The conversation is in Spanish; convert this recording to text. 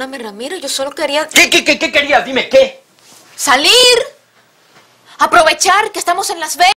Perdóname, Ramiro, yo solo quería... ¿Qué querías? Dime, ¿qué? ¡Salir! Aprovechar que estamos en Las Vegas.